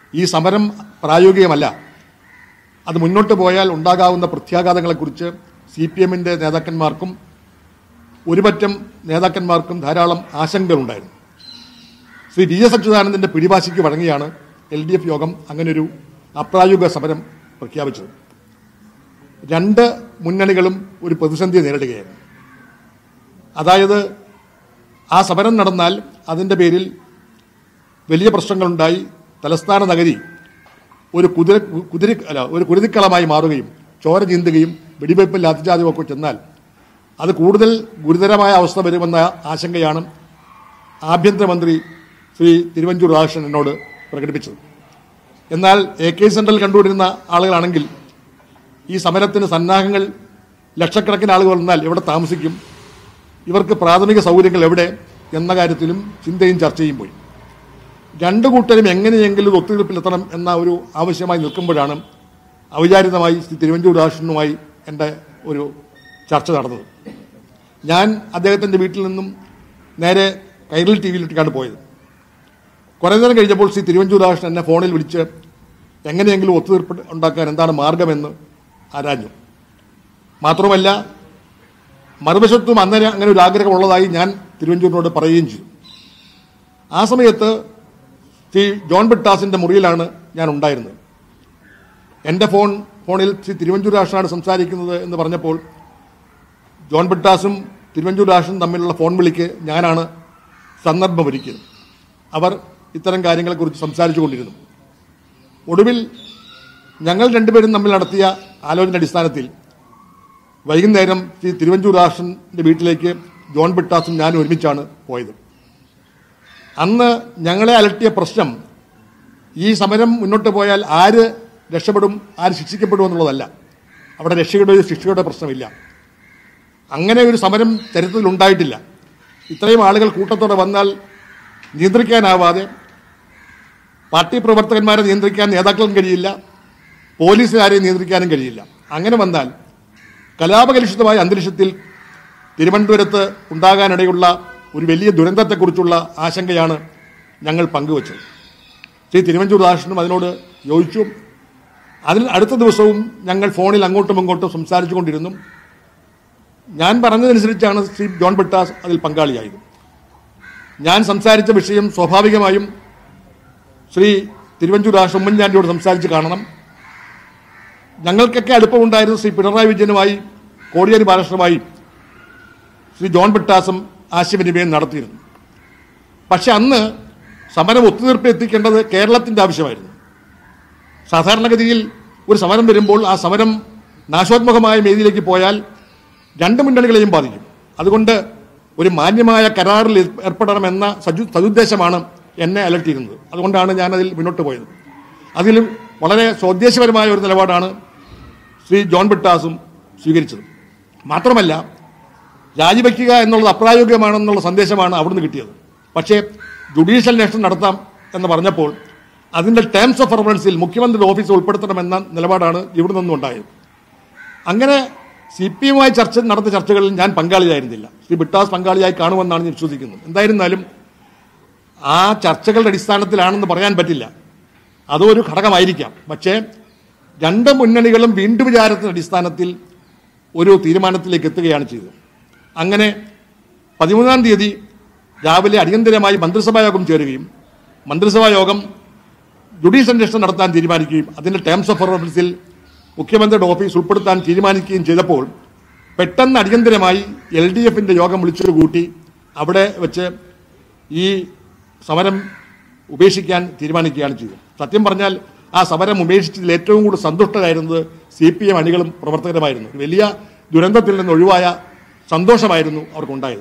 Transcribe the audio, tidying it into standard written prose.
ഈ സമരം പ്രായോഗികമല്ല. അത് മുന്നോട്ട് പോയാൽ ഉണ്ടാകാവുന്ന പ്രത്യാഘാതങ്ങളെക്കുറിച്ച് CPM-ന്റെ നേതാക്കന്മാർക്കും ഒരുപറ്റം നേതാക്കന്മാർക്കും ധാരാളം ആശങ്കകളുണ്ടായിരുന്നു. ശ്രീ VS അച്യുതാനന്ദൻ്റെ പിടിവാശിക്ക് വഴങ്ങിയാണ് LDF യോഗം അങ്ങനെയൊരു അപ്രായോഗിക സമരം പ്രഖ്യാപിച്ചത്. രണ്ട് മുന്നണികളും ഒരു പ്രതിസന്ധി നേരിടുകയായിരുന്നു. അതായത് ആ സമരം നടന്നാൽ അതിൻ്റെ പേരിൽ വലിയ പ്രശ്നങ്ങളുണ്ടായി തലസ്ഥാന നഗരി ഒരു കുരുതിക്കളമായി മാറുകയും ചോര ചീന്തുകയും വെടിവയ്പ് ലാത്തിച്ചാർജുമൊക്കെ ചെന്നാൽ അത് കൂടുതൽ ഗുരുതരമായ അവസ്ഥ വരുമെന്ന ആശങ്കയാണ് ആഭ്യന്തരമന്ത്രി ശ്രീ തിരുവഞ്ചൂർ രാധാകൃഷ്ണൻ എന്നോട് പ്രകടിപ്പിച്ചത്. എന്നാൽ AK സെൻട്രൽ കണ്ടുകൊണ്ടിരുന്ന ആളുകളാണെങ്കിൽ ഈ സമരത്തിന് സന്നാഹങ്ങൾ ലക്ഷക്കണക്കിന് ആളുകൾ വന്നാൽ എവിടെ താമസിക്കും, ഇവർക്ക് പ്രാഥമിക സൗകര്യങ്ങൾ എവിടെ എന്ന കാര്യത്തിലും ചിന്തയും ചർച്ചയും പോയി. രണ്ടു കൂട്ടരും എങ്ങനെയെങ്കിലും ഒത്തുതീർപ്പിലെത്തണം എന്ന ഒരു ആവശ്യമായി നിൽക്കുമ്പോഴാണ് ഔചാരികമായി ശ്രീ തിരുവഞ്ചൂർ രാധാകൃഷ്ണനുമായി എൻ്റെ ഒരു ചർച്ച നടന്നത്. ഞാൻ അദ്ദേഹത്തിൻ്റെ വീട്ടിൽ നിന്നും നേരെ കൈരളി TV-യിലേക്കാണ് പോയത്. കുറേ നേരം കഴിഞ്ഞപ്പോൾ ശ്രീ തിരുവഞ്ചൂർ രാധാകൃഷ്ണൻ എന്നെ ഫോണിൽ വിളിച്ച് എങ്ങനെയെങ്കിലും ഒത്തുതീർപ്പ് ഉണ്ടാക്കാൻ എന്താണ് മാർഗമെന്ന് ആരാഞ്ഞു. മാത്രമല്ല മറുവശത്തും അന്നേരം അങ്ങനെ ഒരു ആഗ്രഹമുള്ളതായി ഞാൻ തിരുവഞ്ചൂരിനോട് പറയുകയും ചെയ്തു. ആ സമയത്ത് ശ്രീ ജോൺ ബ്രിട്ടാസിൻ്റെ മുറിയിലാണ് ഞാൻ ഉണ്ടായിരുന്നത്. എൻ്റെ ഫോണിൽ ശ്രീ തിരുവഞ്ചൂർ രാധാകൃഷ്ണനാണ് സംസാരിക്കുന്നത് എന്ന് പറഞ്ഞപ്പോൾ ജോൺ ബ്രിട്ടാസും തിരുവഞ്ചൂർ രാധാകൃഷ്ണനും തമ്മിലുള്ള ഫോൺ വിളിക്ക് ഞാനാണ് സന്ദർഭമൊരുക്കിയത്. അവർ ഇത്തരം കാര്യങ്ങളെക്കുറിച്ച് സംസാരിച്ചു കൊണ്ടിരുന്നു. ഒടുവിൽ ഞങ്ങൾ രണ്ടുപേരും തമ്മിൽ നടത്തിയ ആലോചന അടിസ്ഥാനത്തിൽ വൈകുന്നേരം ശ്രീ തിരുവഞ്ചൂർ രാധാകൃഷ്ണൻ്റെ വീട്ടിലേക്ക് ജോൺ ബ്രിട്ടാസും ഞാനും ഒരുമിച്ചാണ് പോയത്. അന്ന് ഞങ്ങളെ അലട്ടിയ പ്രശ്നം ഈ സമരം മുന്നോട്ട് പോയാൽ ആര് രക്ഷപ്പെടും, ആര് ശിക്ഷിക്കപ്പെടുമെന്നുള്ളതല്ല. അവിടെ രക്ഷയുടെയോ ശിക്ഷയുടെ പ്രശ്നമില്ല. അങ്ങനെ ഒരു സമരം ചരിത്രത്തിലുണ്ടായിട്ടില്ല. ഇത്രയും ആളുകൾ കൂട്ടത്തോടെ വന്നാൽ നിയന്ത്രിക്കാനാവാതെ പാർട്ടി പ്രവർത്തകന്മാരെ നിയന്ത്രിക്കാൻ നേതാക്കൾക്കും കഴിയില്ല, പോലീസുകാരെ നിയന്ത്രിക്കാനും കഴിയില്ല. അങ്ങനെ വന്നാൽ കലാപകലുഷിതമായ അന്തരീക്ഷത്തിൽ തിരുവനന്തപുരത്ത് ഉണ്ടാകാനിടയുള്ള ഒരു വലിയ ദുരന്തത്തെക്കുറിച്ചുള്ള ആശങ്കയാണ് ഞങ്ങൾ പങ്കുവച്ചത്. ശ്രീ തിരുവഞ്ചൂർ രാധാകൃഷ്ണനും അതിനോട് യോജിച്ചു. അതിൽ അടുത്ത ദിവസവും ഞങ്ങൾ ഫോണിൽ അങ്ങോട്ടും ഇങ്ങോട്ടും സംസാരിച്ചു കൊണ്ടിരുന്നു. ഞാൻ പറഞ്ഞതനുസരിച്ചാണ് ശ്രീ ജോൺ ബ്രിട്ടാസ് അതിൽ പങ്കാളിയായത്. ഞാൻ സംസാരിച്ച വിഷയം സ്വാഭാവികമായും ശ്രീ തിരുവഞ്ചൂർ രാധാകൃഷ്ണൻ ഉമ്മൻചാണ്ടിയോട് സംസാരിച്ച് കാണണം. ഞങ്ങൾക്കൊക്കെ അടുപ്പമുണ്ടായിരുന്ന ശ്രീ പിണറായി വിജയനുമായി കോടിയേരി ബാലകൃഷ്ണനുമായി ശ്രീ ജോൺ ബ്രിട്ടാസും ആശയവിനിമയം നടത്തിയിരുന്നു. പക്ഷെ അന്ന് സമരം ഒത്തുതീർപ്പ് എത്തിക്കേണ്ടത് കേരളത്തിൻ്റെ ആവശ്യമായിരുന്നു. സാധാരണഗതിയിൽ ഒരു സമരം വരുമ്പോൾ ആ സമരം നാശോന്മുഖമായ മേഖലയിലേക്ക് പോയാൽ രണ്ട് മുന്നണികളെയും ബാധിക്കും. അതുകൊണ്ട് ഒരു മാന്യമായ കരാറിൽ ഏർപ്പെടണമെന്ന സതുദ്ദേശമാണ് എന്നെ അലട്ടിയിരുന്നത്. അതുകൊണ്ടാണ് ഞാനതിൽ മുന്നോട്ട് പോയത്. അതിൽ വളരെ സ്വദേശപരമായ ഒരു നിലപാടാണ് ശ്രീ ജോൺ ബ്രിട്ടാസും സ്വീകരിച്ചത്. മാത്രമല്ല രാജിവെക്കുക എന്നുള്ളത് അപ്രായോഗികമാണെന്നുള്ള സന്ദേശമാണ് അവിടുന്ന് കിട്ടിയത്. പക്ഷേ ജുഡീഷ്യൽ അന്വേഷണം നടത്താം എന്ന് പറഞ്ഞപ്പോൾ അതിൻ്റെ ടേംസ് ഓഫ് റെഫറൻസിൽ മുഖ്യമന്ത്രിയുടെ ഓഫീസ് ഉൾപ്പെടുത്തണമെന്ന നിലപാടാണ് ഇവിടെ നിന്നും ഉണ്ടായത്. അങ്ങനെ CPM-യുമായി നടത്തിയ ചർച്ചകളിൽ ഞാൻ പങ്കാളിയായിരുന്നില്ല. ശ്രീ ബ്രിട്ടാസ് പങ്കാളിയായി കാണുമെന്നാണ് ഞാൻ വിശ്വസിക്കുന്നത്. എന്തായിരുന്നാലും ആ ചർച്ചകളുടെ അടിസ്ഥാനത്തിലാണെന്ന് പറയാൻ പറ്റില്ല. അതൊരു ഘടകമായിരിക്കാം. പക്ഷേ രണ്ട് മുന്നണികളും വീണ്ടും വിചാരത്തിൻ്റെ അടിസ്ഥാനത്തിൽ ഒരു തീരുമാനത്തിലേക്ക് എത്തുകയാണ് ചെയ്തത്. അങ്ങനെ 13-ാം തീയതി രാവിലെ അടിയന്തരമായി മന്ത്രിസഭാ യോഗം ചേരുകയും മന്ത്രിസഭാ യോഗം ജുഡീഷ്യൽ അന്വേഷണം നടത്താൻ തീരുമാനിക്കുകയും അതിൻ്റെ ടേംസ് ഓഫ് റെഫറൻസിൽ മുഖ്യമന്ത്രിയുടെ ഓഫീസ് ഉൾപ്പെടുത്താൻ തീരുമാനിക്കുകയും ചെയ്തപ്പോൾ പെട്ടെന്ന് അടിയന്തരമായി LDF-ൻ്റെ യോഗം വിളിച്ചു കൂട്ടി അവിടെ വെച്ച് ഈ സമരം ഉപേക്ഷിക്കാൻ തീരുമാനിക്കുകയാണ് ചെയ്തത്. സത്യം പറഞ്ഞാൽ ആ സമരം ഉപേക്ഷിച്ചതിൽ ഏറ്റവും കൂടുതൽ സന്തുഷ്ടരായിരുന്നത് CPM അണികളും പ്രവർത്തകരുമായിരുന്നു. വലിയ ദുരന്തത്തിൽ നിന്ന് ഒഴിവായ സന്തോഷമായിരുന്നു അവർക്കുണ്ടായത്.